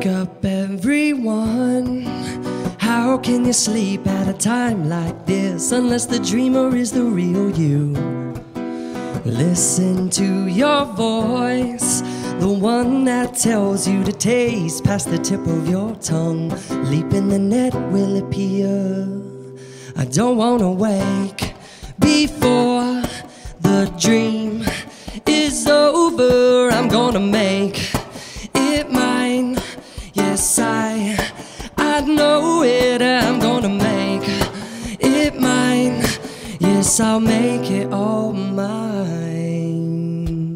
Wake up, everyone. How can you sleep at a time like this unless the dreamer is the real you? Listen to your voice, the one that tells you to taste past the tip of your tongue. Leap in the net will appear. I don't wanna wake before the dream is over. I'm gonna make it mine. Yes, I know it. I'm gonna make it mine. Yes, I'll make it all mine.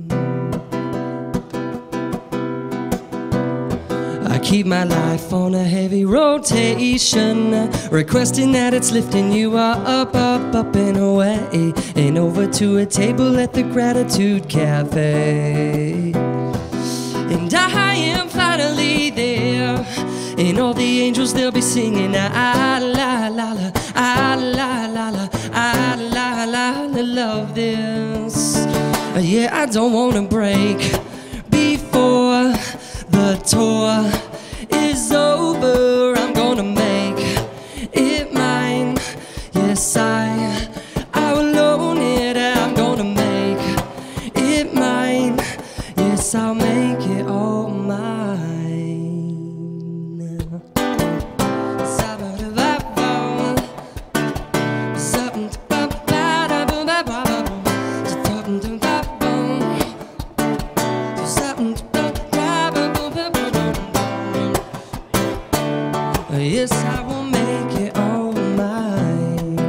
I keep my life on a heavy rotation, requesting that it's lifting you up, up, up and away, and over to a table at the Gratitude Cafe. And I am finally there, and all the angels, they'll be singing ah la la la, ah la la la, ah la la la. Love this. Yeah, I don't wanna break before the tour is over. I'm gonna make it mine. Yes, I will own it. I'm gonna make it mine. Yes, I'll make it all mine. Yes, I will make it all mine.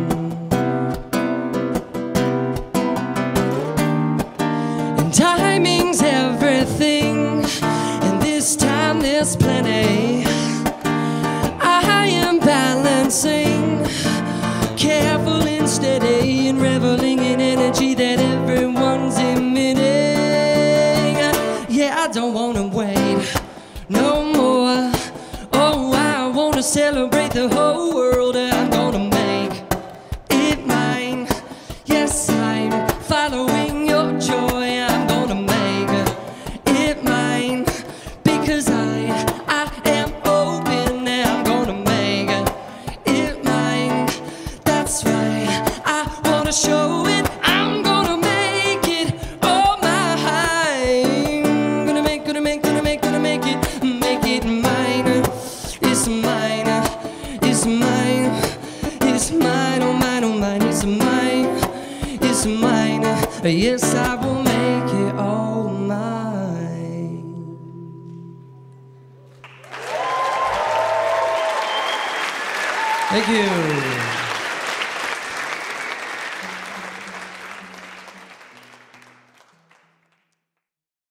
And timing's everything, and this time there's plenty. I am balancing, careful and steady, and reveling in energy that everyone's emitting. Yeah, I don't wanna wait no more. Oh, I wanna celebrate the whole world. I'm gonna make it mine. Yes, I'm following your joy. I'm gonna make it mine, because I am open. I'm gonna make it mine. That's right, I wanna show it. I'm gonna make it all mine. Gonna make it mine. It's mine, it's mine, it's mine, oh mine, oh mine, it's mine, it's mine. Yes, I will make it all mine. Thank you.